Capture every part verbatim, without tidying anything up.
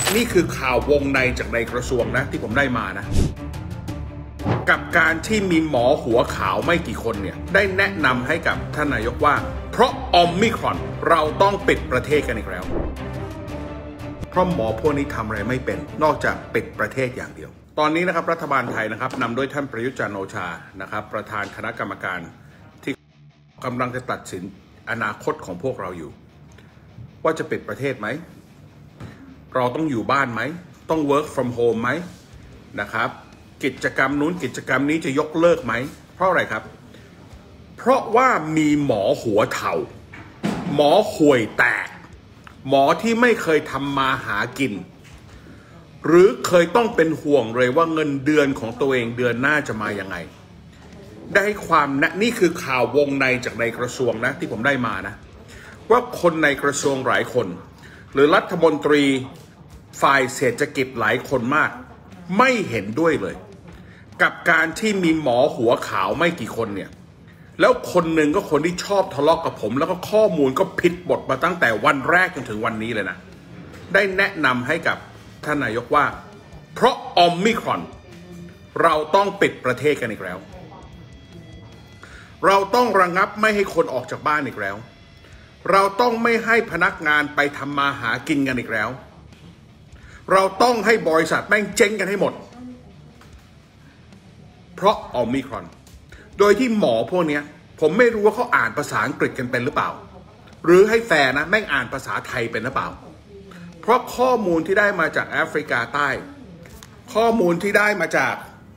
นี่คือข่าววงในจากในกระทรวงนะที่ผมได้มานะกับการที่มีหมอหัวขาวไม่กี่คนเนี่ยได้แนะนำให้กับท่านนายกว่าเพราะโอมิครอนเราต้องปิดประเทศกันอีกแล้วเพราะหมอพวกนี้ทำอะไรไม่เป็นนอกจากปิดประเทศอย่างเดียวตอนนี้นะครับรัฐบาลไทยนะครับนำโดยท่านประยุทธ์จันทร์โอชานะครับประธานคณะกรรมการที่กำลังจะตัดสินอนาคตของพวกเราอยู่ว่าจะปิดประเทศไหมเราต้องอยู่บ้านไหมต้อง work from home ไหมนะครับกิจกรรมนู้นกิจกรรมนี้จะยกเลิกไหมเพราะอะไรครับเพราะว่ามีหมอหัวเถาหมอห่วยแตกหมอที่ไม่เคยทำมาหากินหรือเคยต้องเป็นห่วงเลยว่าเงินเดือนของตัวเองเดือนหน้าจะมายังไงได้ความนะนี่คือข่าววงในจากในกระทรวงนะที่ผมได้มานะว่าคนในกระทรวงหลายคนหรือรัฐมนตรีฝ่ายเศรษฐกิจหลายคนมากไม่เห็นด้วยเลยกับการที่มีหมอหัวขาวไม่กี่คนเนี่ยแล้วคนหนึ่งก็คนที่ชอบทะเลาะกับผมแล้วก็ข้อมูลก็ผิดบทมาตั้งแต่วันแรกจนถึงวันนี้เลยนะได้แนะนำให้กับท่านนายกว่าเพราะโอมิครอนเราต้องปิดประเทศกันอีกแล้วเราต้องระงับไม่ให้คนออกจากบ้านอีกแล้วเราต้องไม่ให้พนักงานไปทำมาหากินกันอีกแล้วเราต้องให้บริษัทแม่งเจ๊งกันให้หมดเพราะโอมิครอนโดยที่หมอพวกนี้ผมไม่รู้ว่าเขาอ่านภาษาอังกฤษกันเป็นหรือเปล่าหรือให้แฟร์นะแม่งอ่านภาษาไทยเป็นหรือเปล่าเพราะข้อมูลที่ได้มาจากแอฟริกาใต้ข้อมูลที่ได้มาจาก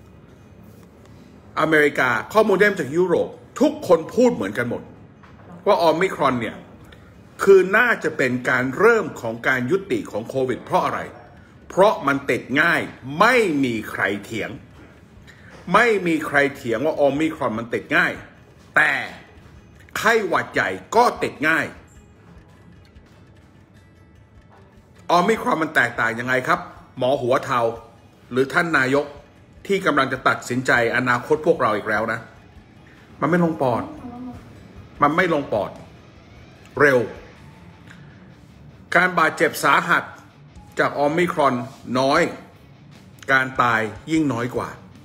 อเมริกาข้อมูลได้มาจากยุโรปทุกคนพูดเหมือนกันหมดว่าโอมิครอนเนี่ยคือน่าจะเป็นการเริ่มของการยุติของโควิดเพราะอะไรเพราะมันติดง่ายไม่มีใครเถียงไม่มีใครเถียงว่าโอมิครอนมันติดง่ายแต่ไข้หวัดใหญ่ก็ติดง่ายโอมิครอนมันแตกต่างยังไงครับหมอหัวเทาหรือท่านนายกที่กำลังจะตัดสินใจอนาคตพวกเราอีกแล้วนะมันไม่ลงปอดมันไม่ลงปอดเร็วการบาดเจ็บสาหัสจากโอมิครอนน้อยการตายยิ่งน้อยกว่า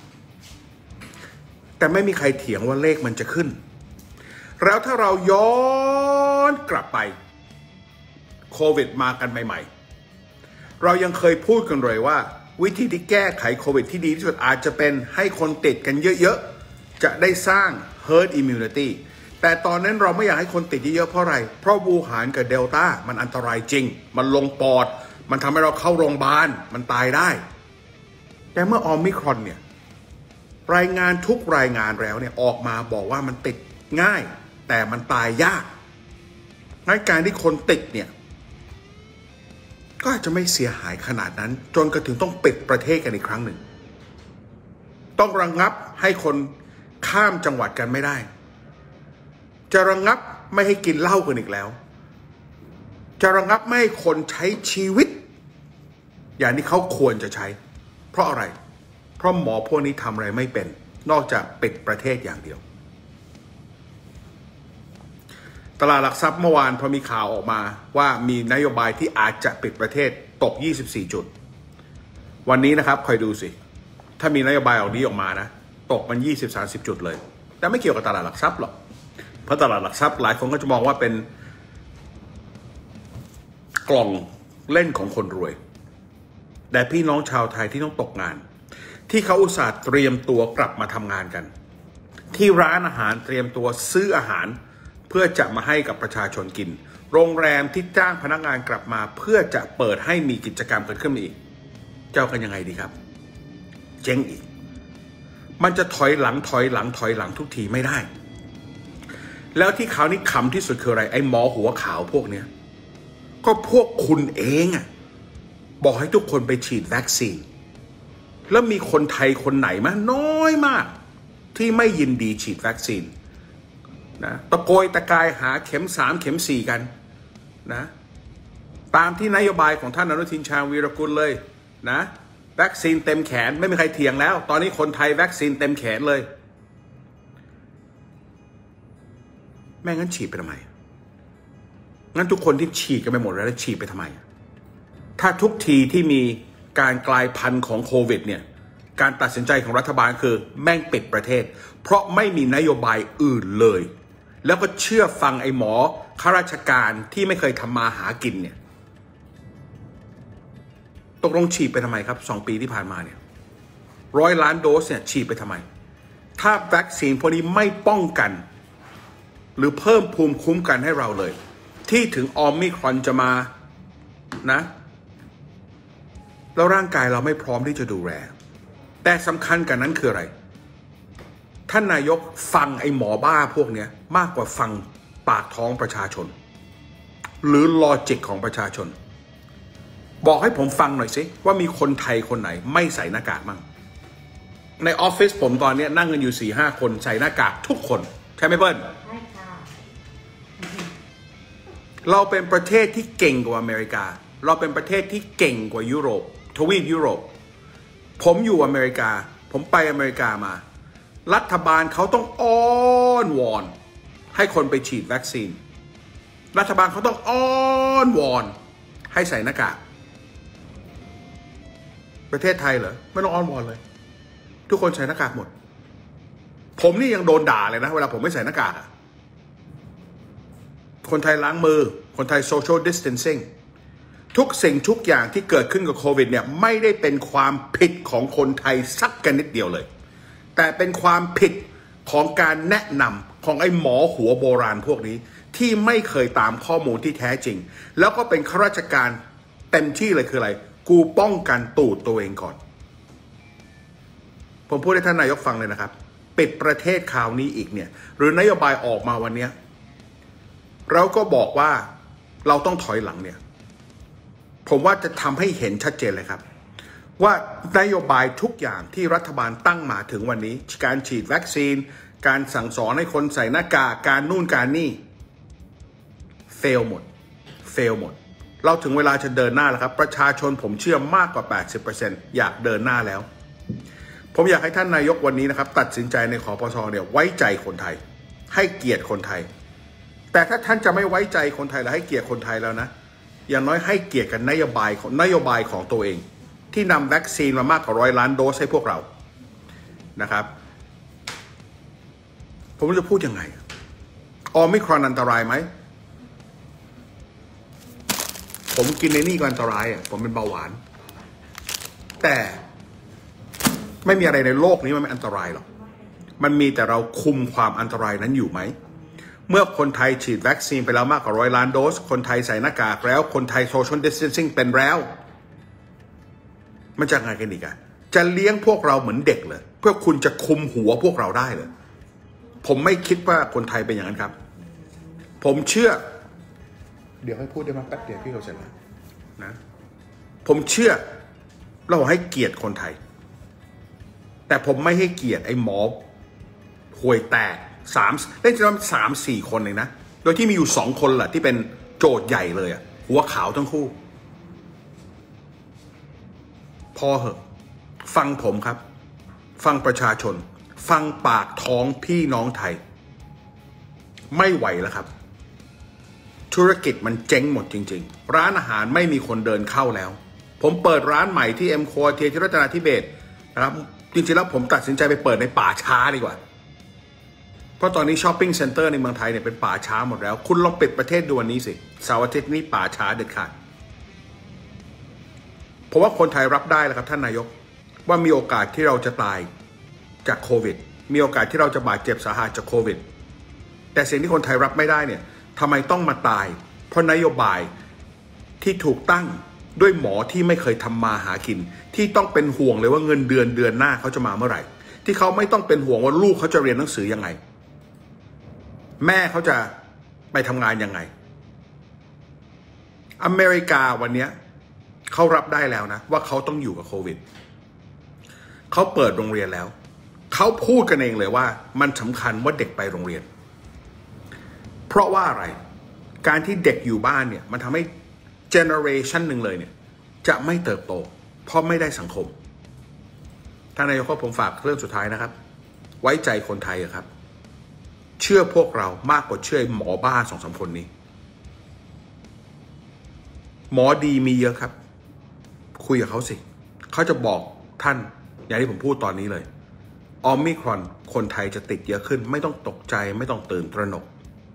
แต่ไม่มีใครเถียงว่าเลขมันจะขึ้นแล้วถ้าเราย้อนกลับไปโควิดมากันใหม่ๆเรายังเคยพูดกันเลยว่าวิธีที่แก้ไขโควิดที่ดีที่สุดอาจจะเป็นให้คนติดกันเยอะๆจะได้สร้าง herd immunity แต่ตอนนั้นเราไม่อยากให้คนติดเยอะๆเพราะอะไรเพราะวูหานกับเดลต้ามันอันตรายจริงมันลงปอดมันทำให้เราเข้าโรงพยาบาลมันตายได้แต่เมื่อโอมิครอนเนี่ยรายงานทุกรายงานแล้วเนี่ยออกมาบอกว่ามันติดง่ายแต่มันตายยากงั้นการที่คนติดเนี่ยก็อาจจะไม่เสียหายขนาดนั้นจนกระทั่งต้องปิดประเทศกันอีกครั้งหนึ่งต้องระงับให้คนข้ามจังหวัดกันไม่ได้จะระงับไม่ให้กินเหล้ากันอีกแล้วจะระงับไม่ให้คนใช้ชีวิตอย่างที่เขาควรจะใช้เพราะอะไรเพราะหมอพวกนี้ทำอะไรไม่เป็นนอกจากปิดประเทศอย่างเดียวตลาดหลักทรัพย์เมื่อวานพอมีข่าวออกมาว่ามีนโยบายที่อาจจะปิดประเทศตกยี่สิบสี่จุดวันนี้นะครับคอยดูสิถ้ามีนโยบายออกนี้ออกมานะตกมัน ยี่สิบถึงสามสิบ จุดเลยแต่ไม่เกี่ยวกับตลาดหลักทรัพย์หรอกเพราะตลาดหลักทรัพย์หลายคนก็จะมองว่าเป็นกล่องเล่นของคนรวยแต่พี่น้องชาวไทยที่ต้องตกงานที่เขาอุตส่าห์เตรียมตัวกลับมาทำงานกันที่ร้านอาหารเตรียมตัวซื้ออาหารเพื่อจะมาให้กับประชาชนกินโรงแรมที่จ้างพนักงานกลับมาเพื่อจะเปิดให้มีกิจกรรมเกิดขึ้นมาอีกเจ้ากันยังไงดีครับเจ๊งอีกมันจะถอยหลังถอยหลังถอยหลังทุกทีไม่ได้แล้วที่เขานี่ขำที่สุดคืออะไรไอ้หมอหัวขาวพวกเนี้ยก็พวกคุณเองอะบอกให้ทุกคนไปฉีดวัคซีนแล้วมีคนไทยคนไหนมั้ยน้อยมากที่ไม่ยินดีฉีดวัคซีนนะตะโกยตะกายหาเข็มสามเข็มสี่กันนะตามที่นโยบายของท่านอนุทินชาญวีรกุลเลยนะวัคซีนเต็มแขนไม่มีใครเถียงแล้วตอนนี้คนไทยวัคซีนเต็มแขนเลยแม่งั้นฉีดไปทำไมงั้นทุกคนที่ฉีดกันไปหมดแล้วฉีดไปทำไมถ้าทุกทีที่มีการกลายพันธุ์ของโควิดเนี่ยการตัดสินใจของรัฐบาลคือแม่งปิดประเทศเพราะไม่มีนโยบายอื่นเลยแล้วก็เชื่อฟังไอ้หมอข้าราชการที่ไม่เคยทำมาหากินเนี่ยตกลงฉีดไปทำไมครับสองปีที่ผ่านมาเนี่ยร้อยล้านโดสเนี่ยฉีดไปทำไมถ้าวัคซีนพวกนี้ไม่ป้องกันหรือเพิ่มภูมิคุ้มกันให้เราเลยที่ถึงโอไมครอนจะมานะแล้วร่างกายเราไม่พร้อมที่จะดูแลแต่สำคัญกันนั้นคืออะไรท่านนายกฟังไอ้หมอบ้าพวกนี้มากกว่าฟังปากท้องประชาชนหรือลอจิกของประชาชนบอกให้ผมฟังหน่อยสิว่ามีคนไทยคนไหนไม่ใส่หน้ากากมั่งในออฟฟิศผมตอนนี้นั่งกันอยู่สี่ห้าคนใส่หน้ากากทุกคนใช่ไหมเปิ้ลใช่ค่ะเราเป็นประเทศที่เก่งกว่าอเมริกาเราเป็นประเทศที่เก่งกว่ายุโรปทวีปยุโรปผมอยู่อเมริกาผมไปอเมริกามารัฐบาลเขาต้องอ้อนวอนให้คนไปฉีดวัคซีนรัฐบาลเขาต้องอ้อนวอนให้ใส่หน้ากากประเทศไทยเหรอไม่ต้องอ้อนวอนเลยทุกคนใส่หน้ากากหมดผมนี่ยังโดนด่าเลยนะเวลาผมไม่ใส่หน้ากากอะคนไทยล้างมือคนไทย social distancing ทุกสิ่งทุกอย่างที่เกิดขึ้นกับโควิดเนี่ยไม่ได้เป็นความผิดของคนไทยสักกันนิดเดียวเลยแต่เป็นความผิดของการแนะนำของไอ้หมอหัวโบราณพวกนี้ที่ไม่เคยตามข้อมูลที่แท้จริงแล้วก็เป็นข้าราชการเต็มที่เลยคืออะไรกูป้องกันตูดตัวเองก่อนผมพูดให้ท่านนายกฟังเลยนะครับปิดประเทศคราวนี้อีกเนี่ยหรือนโยบายออกมาวันนี้เราก็บอกว่าเราต้องถอยหลังเนี่ยผมว่าจะทำให้เห็นชัดเจนเลยครับว่านโยบายทุกอย่างที่รัฐบาลตั้งมาถึงวันนี้การฉีดวัคซีนการสั่งสอนให้คนใส่หน้ากากการนู่นการนี่เฟลหมดเฟลหมดเราถึงเวลาจะเดินหน้าแล้วครับประชาชนผมเชื่อมากกว่า แปดสิบเปอร์เซ็นต์ อยากเดินหน้าแล้วผมอยากให้ท่านนายกวันนี้นะครับตัดสินใจในคปช.เนี่ยไว้ใจคนไทยให้เกียรติคนไทยแต่ถ้าท่านจะไม่ไว้ใจคนไทยและให้เกียรติคนไทยแล้วนะอย่างน้อยให้เกียรติกันนโยบายของนโยบายของตัวเองที่นำวัคซีนมามากกว่าร้อยล้านโดสให้พวกเรานะครับผมจะพูดยังไงโอไมครอนอันตรายไหมผมกินในนี่ก็อันตรายอ่ะผมเป็นเบาหวานแต่ไม่มีอะไรในโลกนี้มันไม่อันตรายหรอกมันมีแต่เราคุมความอันตรายนั้นอยู่ไหมเมื่อคนไทยฉีดวัคซีนไปแล้วมากกว่าร้อยล้านโดสคนไทยใส่หน้ากากแล้วคนไทยโซเชียลดิสแทนซิ่งเป็นแล้วมันจะไงกันอีกอะจะเลี้ยงพวกเราเหมือนเด็กเลยเพื่อคุณจะคุมหัวพวกเราได้เลยผมไม่คิดว่าคนไทยเป็นอย่างนั้นครับผมเชื่อเดี๋ยวให้พูดได้มาแป๊บเดียวพี่เขาเสร็จแล้วนะผมเชื่อเราให้เกียรติคนไทยแต่ผมไม่ให้เกียรติไอ้หมอห่วยแตกสามเล่นจนสามสี่คนเลยนะโดยที่มีอยู่สองคนแหละที่เป็นโจทย์ใหญ่เลยอะหัวขาวทั้งคู่พอเหอะฟังผมครับฟังประชาชนฟังปากท้องพี่น้องไทยไม่ไหวแล้วครับธุรกิจมันเจ๊งหมดจริงๆร้านอาหารไม่มีคนเดินเข้าแล้วผมเปิดร้านใหม่ที่เอ็มโคเทียที่รัตนาธิเบศร์นะครับจริงๆแล้วผมตัดสินใจไปเปิดในป่าช้าดีกว่าเพราะตอนนี้ช้อปปิ้งเซ็นเตอร์ในเมืองไทยเนี่ยเป็นป่าช้าหมดแล้วคุณลองปิดประเทศดูวันนี้สิเสาร์อาทิตย์นี้ป่าช้าเด็ดขาดเพราะว่าคนไทยรับได้แล้วครับท่านนายกว่ามีโอกาสที่เราจะตายจากโควิดมีโอกาสที่เราจะบาดเจ็บสาหัสจากโควิดแต่สิ่งที่คนไทยรับไม่ได้เนี่ยทำไมต้องมาตายเพราะนโยบายที่ถูกตั้งด้วยหมอที่ไม่เคยทำมาหากินที่ต้องเป็นห่วงเลยว่าเงินเดือนเดือนหน้าเขาจะมาเมื่อไหร่ที่เขาไม่ต้องเป็นห่วงว่าลูกเขาจะเรียนหนังสือยังไงแม่เขาจะไปทำงานยังไงอเมริกาวันนี้เขารับได้แล้วนะว่าเขาต้องอยู่กับโควิดเขาเปิดโรงเรียนแล้วเขาพูดกันเองเลยว่ามันสำคัญว่าเด็กไปโรงเรียนเพราะว่าอะไรการที่เด็กอยู่บ้านเนี่ยมันทำให้เจเนอเรชันหนึ่งเลยเนี่ยจะไม่เติบโตเพราะไม่ได้สังคมท่านนายกผมฝากเรื่องสุดท้ายนะครับไว้ใจคนไทยครับเชื่อพวกเรามากกว่าเชื่อหมอบ้าสองสามคนนี้หมอดีมีเยอะครับคุยกับเขาสิเขาจะบอกท่านอย่างที่ผมพูดตอนนี้เลยโอมิครอนคนไทยจะติดเยอะขึ้นไม่ต้องตกใจไม่ต้องตื่นตระหนก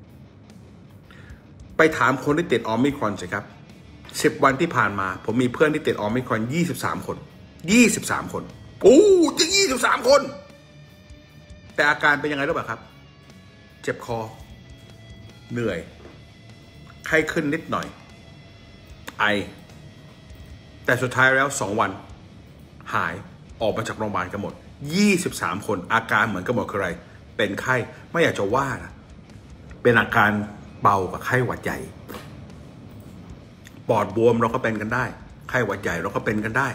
ไปถามคนที่ติดโอมิครอนสิครับสิบวันที่ผ่านมาผมมีเพื่อนที่ติดโอมิครอนยี่สิบสามคนยี่สิบสามคนโอ้จะยี่สิบสามคนแต่อาการเป็นยังไงรู้ป่ะครับเจ็บคอเหนื่อยไข้ขึ้นนิดหน่อยไอแต่สุดท้ายแล้วสองวันหายออกมาจากโรงพยาบาลกันหมดยี่สิบสามคนอาการเหมือนกันหมดคืออะไรเป็นไข้ไม่อยากจะว่านะเป็นอาการเบากับไข้หวัดใหญ่ปอดบวมเราก็เป็นกันได้ไข้หวัดใหญ่เราก็เป็นกันได้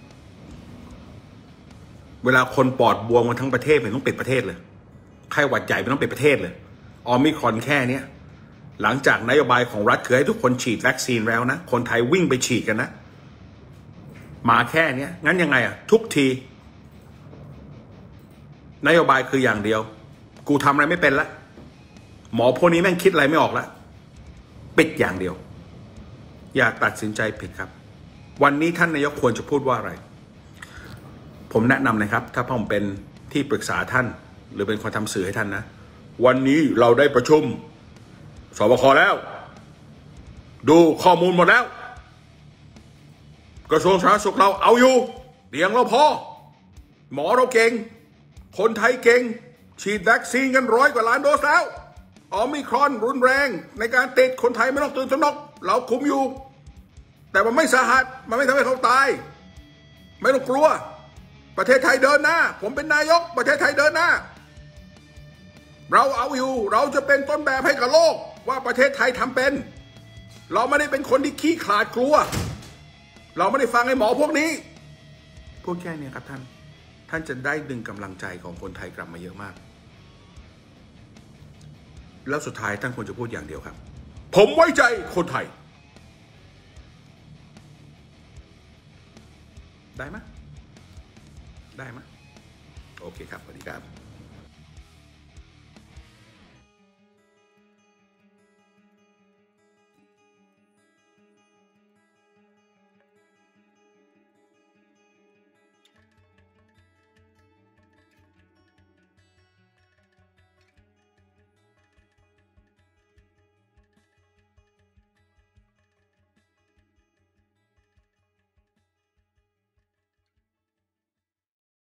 เวลาคนปอดบวมกันทั้งประเทศมันต้องปิดประเทศเลยไข้หวัดใหญ่มันต้องปิดประเทศเลยโอมิครอนแค่เนี้ยหลังจากนโยบายของรัฐคือให้ทุกคนฉีดวัคซีนแล้วนะคนไทยวิ่งไปฉีดกันนะมาแค่เนี้ยงั้นยังไงอ่ะทุกทีนโยบายคืออย่างเดียวกูทำอะไรไม่เป็นละหมอพวกนี้แม่งคิดอะไรไม่ออกละปิดอย่างเดียวอย่าตัดสินใจผิดครับวันนี้ท่านนายกควรจะพูดว่าอะไรผมแนะนำนะครับถ้าผมเป็นที่ปรึกษาท่านหรือเป็นคนทำสื่อให้ท่านนะวันนี้เราได้ประชุมสบคแล้วดูข้อมูลหมดแล้วกระทรวงสาธารณสุขเราเอาอยู่เตียงเราพอหมอเราเก่งคนไทยเก่งฉีดวัคซีนกันร้อยกว่าล้านโดสแล้วโอมิครอนรุนแรงในการติดคนไทยไม่ต้องตื่นตระหนกเราคุมอยู่แต่มันไม่สาหัสมันไม่ทำให้เขาตายไม่ต้องกลัวประเทศไทยเดินหน้าผมเป็นนายกประเทศไทยเดินหน้าเราเอาอยู่เราจะเป็นต้นแบบให้กับโลกว่าประเทศไทยทำเป็นเราไม่ได้เป็นคนที่ขี้ขลาดกลัวเราไม่ได้ฟังไอ้หมอพวกนี้พวกแค่นี้ครับท่านท่านจะได้ดึงกำลังใจของคนไทยกลับมาเยอะมากแล้วสุดท้ายท่านควรจะพูดอย่างเดียวครับผมไว้ใจคนไทยได้ไหมได้ไหมโอเคครับสวัสดีครับ